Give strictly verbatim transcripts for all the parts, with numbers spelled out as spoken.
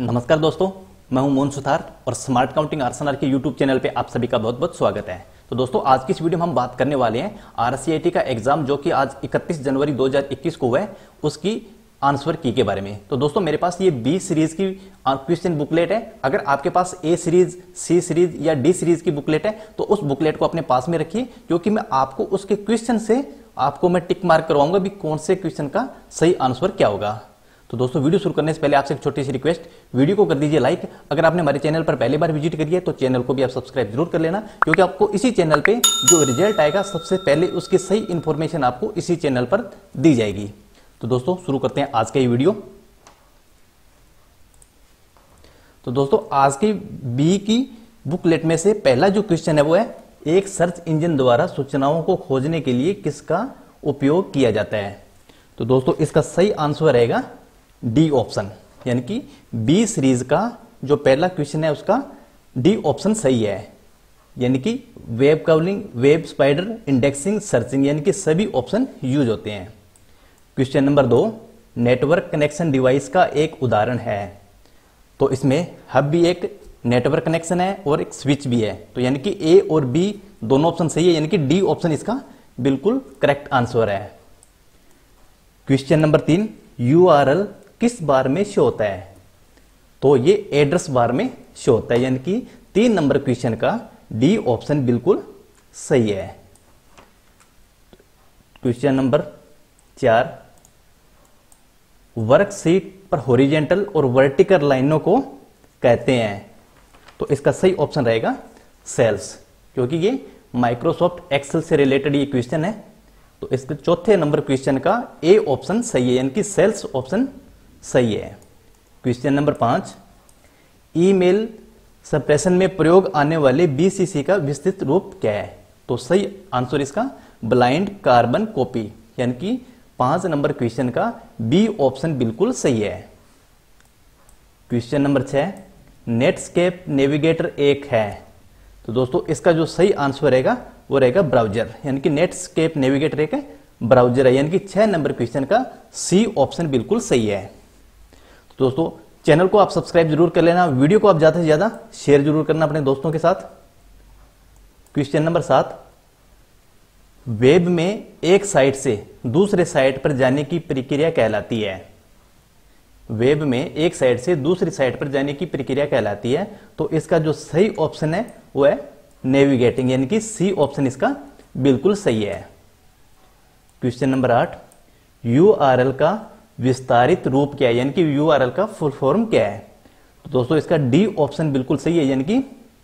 नमस्कार दोस्तों, मैं हूं मोहन सुथार और स्मार्ट काउंटिंग आरएसआर के यूट्यूब चैनल पे आप सभी का बहुत बहुत स्वागत है। तो दोस्तों, आज की इस वीडियो में हम बात करने वाले हैं आरसीआईटी का एग्जाम जो कि आज इकतीस जनवरी दो हज़ार इक्कीस को हुआ है, उसकी आंसर की के बारे में। तो दोस्तों, मेरे पास ये बी सीरीज की क्वेश्चन बुकलेट है। अगर आपके पास ए सीरीज, सी सीरीज या डी सीरीज की बुकलेट है तो उस बुकलेट को अपने पास में रखिए, क्योंकि मैं आपको उसके क्वेश्चन से आपको मैं टिक मार्क करवाऊंगा भी कौन से क्वेश्चन का सही आंसर क्या होगा। तो दोस्तों, वीडियो शुरू करने से पहले आपसे एक छोटी सी रिक्वेस्ट, वीडियो को कर दीजिए लाइक। अगर आपने हमारे चैनल पर पहली बार विजिट करी है तो चैनल को भी आप सब्सक्राइब जरूर कर लेना, क्योंकि आपको इसी चैनल पे जो रिजल्ट आएगा सबसे पहले उसकी सही इंफॉर्मेशन आपको इसी चैनल पर दी जाएगी। तो दोस्तों, शुरू करते हैं आज का ये वीडियो। तो दोस्तों, आज की बी की बुकलेट में से पहला जो क्वेश्चन है वो है, एक सर्च इंजन द्वारा सूचनाओं को खोजने के लिए किसका उपयोग किया जाता है। तो दोस्तों, इसका सही आंसर रहेगा डी ऑप्शन, यानी कि बी सीरीज का जो पहला क्वेश्चन है उसका डी ऑप्शन सही है। यानी कि web crawling, web spider, indexing, searching, यानी कि सभी ऑप्शन यूज होते हैं। क्वेश्चन नंबर दो, नेटवर्क कनेक्शन डिवाइस का एक उदाहरण है। तो इसमें हब भी एक नेटवर्क कनेक्शन है और एक स्विच भी है। तो यानी कि ए और बी दोनों ऑप्शन सही है, यानी कि डी ऑप्शन इसका बिल्कुल करेक्ट आंसर है। क्वेश्चन नंबर तीन, यूआरएल किस बार में शो होता है। तो ये एड्रेस बार में शो होता है, यानी कि तीन नंबर क्वेश्चन का डी ऑप्शन बिल्कुल सही है। क्वेश्चन नंबर चार, वर्कशीट पर हॉरिजॉन्टल और वर्टिकल लाइनों को कहते हैं। तो इसका सही ऑप्शन रहेगा सेल्स, क्योंकि ये माइक्रोसॉफ्ट एक्सेल से रिलेटेड ये क्वेश्चन है। तो इसके चौथे नंबर क्वेश्चन का ए ऑप्शन सही है, यानी कि सेल्स ऑप्शन सही है। क्वेश्चन नंबर पांच, ईमेल सप्रेशन में प्रयोग आने वाले बीसीसी का विस्तृत रूप क्या है। तो सही आंसर इसका ब्लाइंड कार्बन कॉपी, यानी कि पांच नंबर क्वेश्चन का बी ऑप्शन बिल्कुल सही है। क्वेश्चन नंबर छह, नेटस्केप नेविगेटर एक है। तो दोस्तों, इसका जो सही आंसर रहेगा वो रहेगा ब्राउजर, यानी कि नेटस्केप नेविगेटर एक ब्राउजर है, यानी कि छह नंबर क्वेश्चन का सी ऑप्शन बिल्कुल सही है। तो दोस्तों, चैनल को आप सब्सक्राइब जरूर कर लेना, वीडियो को आप ज्यादा से ज्यादा शेयर जरूर करना अपने दोस्तों के साथ। क्वेश्चन नंबर सात, वेब में एक साइट से दूसरे साइट पर जाने की प्रक्रिया कहलाती है। वेब में एक साइट से दूसरी साइट पर जाने की प्रक्रिया कहलाती है। तो इसका जो सही ऑप्शन है वो है नेविगेटिंग, यानी कि सी ऑप्शन इसका बिल्कुल सही है। क्वेश्चन नंबर आठ, यूआरएल का विस्तारित रूप क्या है, यानी कि यूआरएल का फुल फॉर्म क्या है। तो दोस्तों, इसका डी ऑप्शन बिल्कुल सही है, यानी कि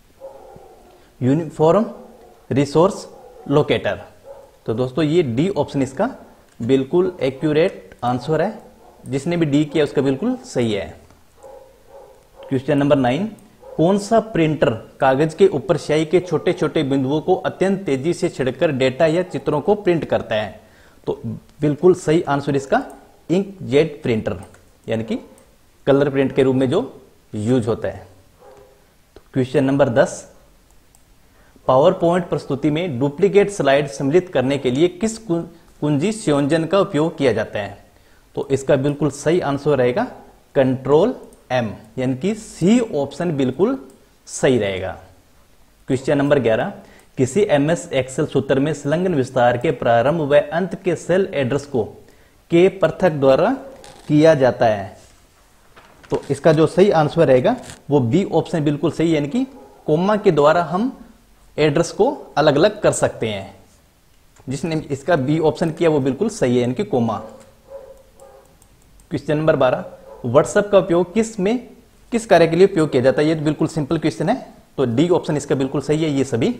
यूनिफॉर्म रिसोर्स लोकेटर। तो दोस्तों, ये डी ऑप्शन इसका बिल्कुल एक्यूरेट आंसर है, जिसने भी डी किया उसका बिल्कुल सही है। क्वेश्चन नंबर नाइन, कौन सा प्रिंटर कागज के ऊपर स्याही के छोटे छोटे बिंदुओं को अत्यंत तेजी से छिड़कर डेटा या चित्रों को प्रिंट करता है। तो बिल्कुल सही आंसर इसका इंकजेट प्रिंटर, यानी कि कलर प्रिंट के रूप में जो यूज होता है। तो क्वेश्चन नंबर दस, पावर पॉइंट प्रस्तुति में डुप्लीकेट स्लाइड सम्मिलित करने के लिए किस कुंजी संयोजन का उपयोग किया जाता है। तो इसका बिल्कुल सही आंसर रहेगा कंट्रोल एम, यानी कि सी ऑप्शन बिल्कुल सही रहेगा। क्वेश्चन नंबर ग्यारह, किसी एमएस एक्सेल सूत्र में संलग्न विस्तार के प्रारंभ व अंत के सेल एड्रेस को के पृथक द्वारा किया जाता है। तो इसका जो सही आंसर रहेगा वो बी ऑप्शन बिल्कुल सही, यानी कि कोमा के द्वारा हम एड्रेस को अलग अलग कर सकते हैं। जिसने इसका बी ऑप्शन किया वो बिल्कुल सही है, यानी कि कोमा। क्वेश्चन नंबर बारह, व्हाट्सएप का उपयोग किस में किस कार्य के लिए उपयोग किया जाता है। ये तो बिल्कुल सिंपल क्वेश्चन है, तो डी ऑप्शन इसका बिल्कुल सही है, ये सभी।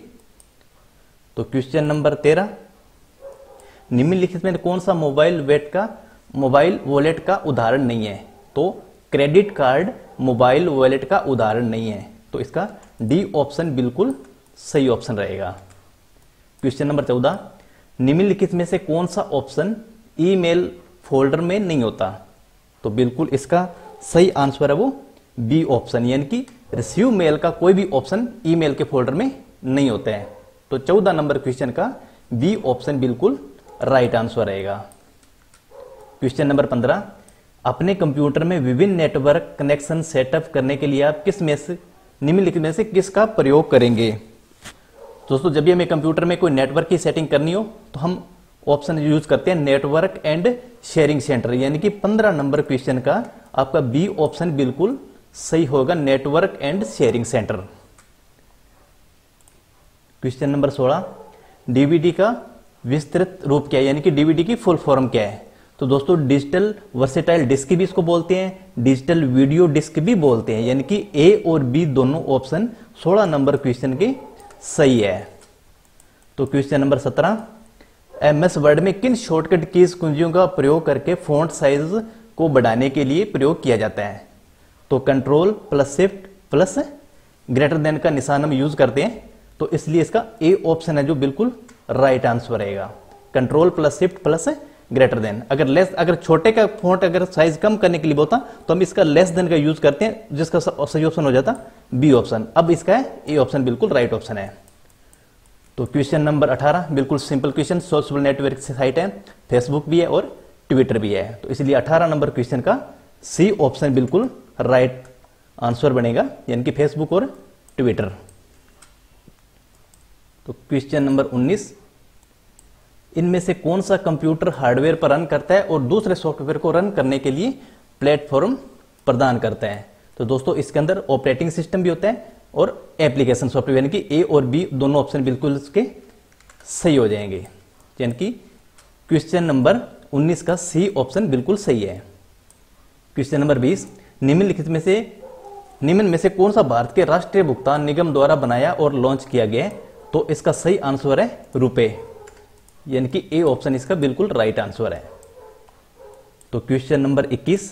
तो क्वेश्चन नंबर तेरह, निम्नलिखित में कौन सा मोबाइल वेट का मोबाइल वॉलेट का उदाहरण नहीं है। तो क्रेडिट कार्ड मोबाइल वॉलेट का उदाहरण नहीं है। तो इसका डी ऑप्शन बिल्कुल सही ऑप्शन रहेगा। क्वेश्चन नंबर चौदह, निम्नलिखित में से कौन सा ऑप्शन ईमेल फोल्डर में नहीं होता। तो बिल्कुल इसका सही आंसर है वो बी ऑप्शन, यानी कि रिसीव मेल का कोई भी ऑप्शन ईमेल के फोल्डर में नहीं होता है। तो चौदह नंबर क्वेश्चन का बी ऑप्शन बिल्कुल राइट आंसर रहेगा। क्वेश्चन नंबर पंद्रह, अपने कंप्यूटर में विभिन्न नेटवर्क कनेक्शन सेटअप करने के लिए आप किस में से निम्नलिखित में से किसका प्रयोग करेंगे। दोस्तों जब भी हमें कंप्यूटर में कोई नेटवर्क की सेटिंग करनी हो तो हम ऑप्शन यूज करते हैं नेटवर्क एंड शेयरिंग सेंटर, यानी कि पंद्रह नंबर क्वेश्चन का आपका बी ऑप्शन बिल्कुल सही होगा, network and sharing centre. Question number सोलह, डीवीडी का विस्तृत रूप क्या है, यानी कि डीवीडी की फुल फॉर्म क्या है। तो दोस्तों डिजिटल वर्सेटाइल डिस्क भी इसको बोलते हैं, डिजिटल वीडियो डिस्क भी बोलते हैं, यानी कि ए और बी दोनों ऑप्शन सोलह नंबर क्वेश्चन के सही है। तो क्वेश्चन नंबर सत्रह, एमएस वर्ड में किन शॉर्टकट कीज कुंजियों का प्रयोग करके फॉन्ट साइज को बढ़ाने के लिए प्रयोग किया जाता है। तो control plus shift plus greater than का निशान हम यूज करते हैं, तो इसलिए इसका ए ऑप्शन है जो बिल्कुल राइट आंसर रहेगा, control plus shift plus greater than. अगर लेस अगर छोटे का फॉन्ट अगर साइज कम करने के लिए बोलता तो हम इसका लेस देन का यूज करते हैं, जिसका सही ऑप्शन हो जाता बी ऑप्शन। अब इसका है ए ऑप्शन बिल्कुल राइट ऑप्शन है। तो क्वेश्चन नंबर अठारह बिल्कुल सिंपल क्वेश्चन, सोशल नेटवर्क से साइट है, फेसबुक भी है और ट्विटर भी है, तो इसलिए अठारह नंबर क्वेश्चन का सी ऑप्शन बिल्कुल राइट आंसर बनेगा, यानी कि फेसबुक और ट्विटर। तो क्वेश्चन नंबर उन्नीस, इनमें से कौन सा कंप्यूटर हार्डवेयर पर रन करता है और दूसरे सॉफ्टवेयर को रन करने के लिए प्लेटफॉर्म प्रदान करता है। तो दोस्तों इसके अंदर ऑपरेटिंग सिस्टम भी होता है और एप्लीकेशन सॉफ्टवेयर, यानी कि ए और बी दोनों ऑप्शन बिल्कुल इसके सही हो जाएंगे, यानी कि क्वेश्चन नंबर उन्नीस का सी ऑप्शन बिल्कुल सही है। क्वेश्चन नंबर बीस, निम्नलिखित में से निम्न में से कौन सा भारत के राष्ट्रीय भुगतान निगम द्वारा बनाया और लॉन्च किया गया है। तो इसका सही आंसर है रुपए, यानी कि ए ऑप्शन इसका बिल्कुल राइट आंसर है। तो क्वेश्चन नंबर इक्कीस,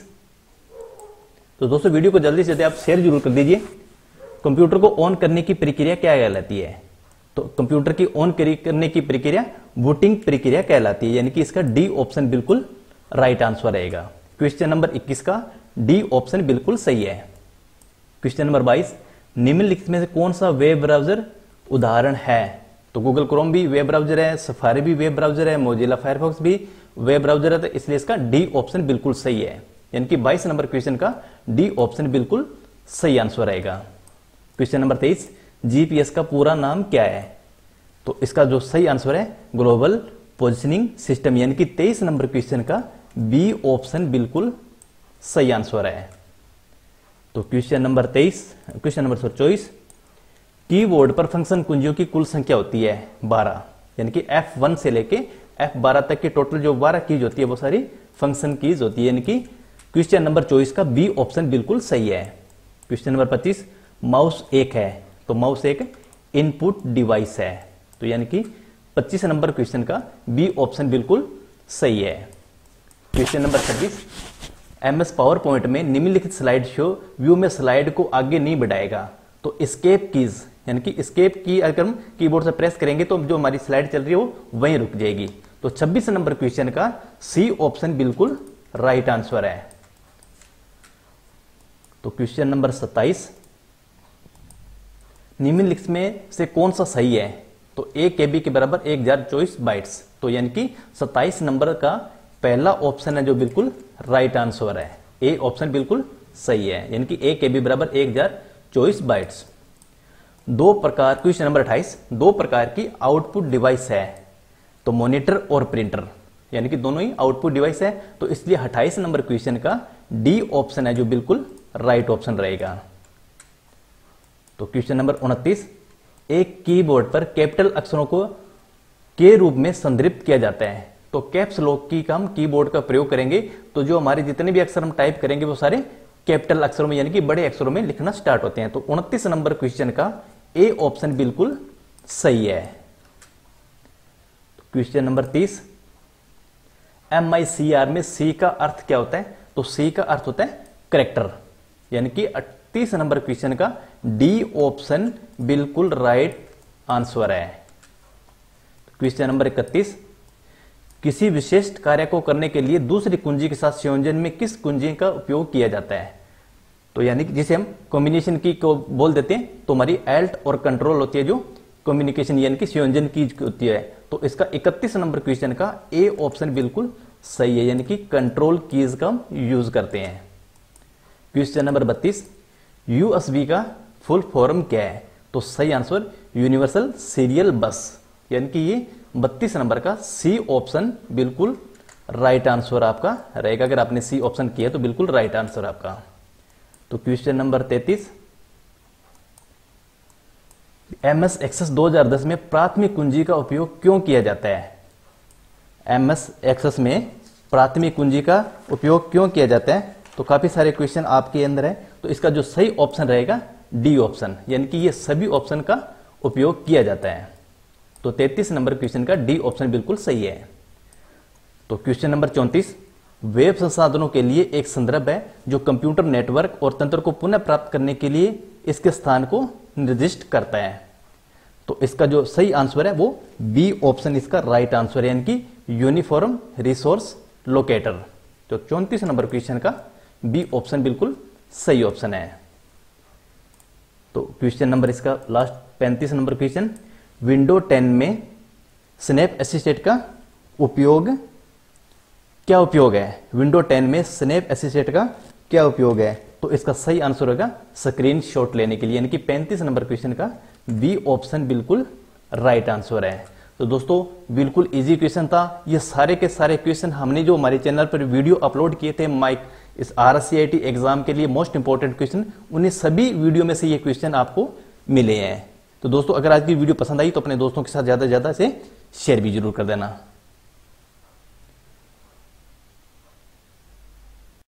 तो दोस्तों वीडियो को जल्दी से जल्दी आप शेयर जरूर कर दीजिए। कंप्यूटर को ऑन करने की प्रक्रिया क्या कहलाती है। तो कंप्यूटर की ऑन करने की प्रक्रिया बूटिंग प्रक्रिया कहलाती है, यानी कि इसका डी ऑप्शन बिल्कुल राइट आंसर रहेगा। क्वेश्चन नंबर इक्कीस का डी ऑप्शन बिल्कुल सही है। क्वेश्चन नंबर बाईस, निम्नलिखित में से कौन सा वेब ब्राउजर उदाहरण है। तो गूगल क्रोम भी वेब ब्राउजर है, सफारी भी वेब ब्राउजर है, मोजिला फायरफॉक्स भी वेब ब्राउजर है, तो इसलिए इसका डी ऑप्शन बिल्कुल सही है, यानी कि बाईस नंबर क्वेश्चन का डी ऑप्शन बिल्कुल सही आंसर रहेगा। क्वेश्चन नंबर तेईस, जीपीएस का पूरा नाम क्या है। तो इसका जो सही आंसर है ग्लोबल पोजिशनिंग सिस्टम, यानी कि तेईस नंबर क्वेश्चन का बी ऑप्शन बिल्कुल सही आंसर है। तो क्वेश्चन नंबर तेईस क्वेश्चन नंबर चौबीस, कीबोर्ड पर फंक्शन कुंजियों की कुल संख्या होती है बारह, यानी कि एफ वन से लेके एफ बारह तक की टोटल जो बारह कीज होती है वो सारी फंक्शन कीज होती है, यानी कि क्वेश्चन नंबर चौबीस का बी ऑप्शन बिल्कुल सही है। क्वेश्चन नंबर पच्चीस, माउस एक है, तो माउस एक इनपुट डिवाइस है, तो यानी कि पच्चीस नंबर क्वेश्चन का बी ऑप्शन बिल्कुल सही है। क्वेश्चन नंबर छब्बीस, एमएस पावर पॉइंट में निम्नलिखित स्लाइड शो व्यू में स्लाइड को आगे नहीं बढ़ाएगा। तो एस्केप कीज, यानी कि एस्केप की अगर हम कीबोर्ड से प्रेस करेंगे तो जो हमारी स्लाइड चल रही है वो वहीं रुक जाएगी। तो छब्बीस नंबर क्वेश्चन का सी ऑप्शन बिल्कुल राइट आंसर है। तो क्वेश्चन नंबर सत्ताईस, निम्नलिखित में से कौन सा सही है। तो एक केबी के बराबर एक हजार चौबीस बाइट्स, तो यानी कि सत्ताईस नंबर का पहला ऑप्शन है जो बिल्कुल राइट आंसर है, ए ऑप्शन बिल्कुल सही है, यानी कि एक केबी बराबर एक हजार चौबीस बाइट्स। दो प्रकार क्वेश्चन नंबर अट्ठाईस, दो प्रकार की आउटपुट डिवाइस है, तो मॉनिटर और प्रिंटर, यानी कि दोनों ही आउटपुट डिवाइस है, तो इसलिए अट्ठाईस नंबर क्वेश्चन का डी ऑप्शन है जो बिल्कुल राइट ऑप्शन रहेगा। तो क्वेश्चन नंबर उनतीस, एक कीबोर्ड पर कैपिटल अक्षरों को के रूप में संदर्भित किया जाता है। तो कैप्स लॉक की का हम कीबोर्ड का प्रयोग करेंगे तो जो हमारे जितने भी अक्षर हम टाइप करेंगे वो सारे कैपिटल अक्षरों में, यानी कि बड़े अक्षरों में लिखना स्टार्ट होते हैं। तो उनतीस नंबर क्वेश्चन का ए ऑप्शन बिल्कुल सही है। क्वेश्चन नंबर तीस, एम आई सी आर में सी का अर्थ क्या होता है। तो सी का अर्थ होता है करेक्टर, यानी कि तीस नंबर क्वेश्चन का डी ऑप्शन बिल्कुल राइट आंसर है। क्वेश्चन नंबर इकतीस, किसी विशिष्ट कार्य को करने के लिए दूसरी कुंजी के साथ संयोजन में किस कुंजी का उपयोग किया जाता है। तो यानी कि जिसे हम कॉम्बिनेशन की को बोल देते हैं, तो हमारी एल्ट और कंट्रोल होती है जो कम्युनिकेशन यानी कि संयोजन की होती है। तो इसका इकतीस नंबर क्वेश्चन का ए ऑप्शन बिल्कुल सही है, यानी कि कंट्रोल कीज का हम यूज करते हैं। क्वेश्चन नंबर बत्तीस, यूएसबी का फुल फॉर्म क्या है? तो सही आंसर यूनिवर्सल सीरियल बस, यानी कि ये बत्तीस नंबर का सी ऑप्शन बिल्कुल राइट आंसर आपका रहेगा। अगर आपने सी ऑप्शन किया तो बिल्कुल राइट आंसर आपका। तो क्वेश्चन नंबर तैतीस, एमएस एक्सेस दो हज़ार दस में प्राथमिक कुंजी का उपयोग क्यों किया जाता है? एमएस एक्सेस में प्राथमिक कुंजी का उपयोग क्यों किया जाता है? तो काफी सारे क्वेश्चन आपके अंदर है, तो इसका जो सही ऑप्शन रहेगा डी ऑप्शन, यानी कि ये सभी ऑप्शन का उपयोग किया जाता है। तो तैतीस नंबर क्वेश्चन का डी ऑप्शन बिल्कुल सही है। तो क्वेश्चन नंबर चौंतीस, वेब संसाधनों के लिए एक संदर्भ है जो कंप्यूटर नेटवर्क और तंत्र को पुनः प्राप्त करने के लिए इसके स्थान को निर्दिष्ट करता है। तो इसका जो सही आंसर है वो बी ऑप्शन इसका राइट आंसर है, यानी कि यूनिफॉर्म रिसोर्स लोकेटर। तो चौंतीस नंबर क्वेश्चन का बी ऑप्शन बिल्कुल सही ऑप्शन है। तो क्वेश्चन नंबर इसका लास्ट पैंतीस नंबर क्वेश्चन, विंडो टेन में स्नैप असिस्टेंट का उपयोग क्या उपयोग है? विंडो टेन में स्नैप असिस्टेंट का क्या उपयोग है? तो इसका सही आंसर होगा स्क्रीन शॉट लेने के लिए, यानी कि पैंतीस नंबर क्वेश्चन का बी ऑप्शन बिल्कुल राइट आंसर है। तो दोस्तों बिल्कुल इजी क्वेश्चन था। ये सारे के सारे क्वेश्चन हमने जो हमारे चैनल पर वीडियो अपलोड किए थे माइक इस आरसीआईटी एग्जाम के लिए मोस्ट इंपॉर्टेंट क्वेश्चन, उन्हें सभी वीडियो में से ये क्वेश्चन आपको मिले हैं। तो दोस्तों अगर आज की वीडियो पसंद आई तो अपने दोस्तों के साथ ज्यादा से ज्यादा से शेयर भी जरूर कर देना।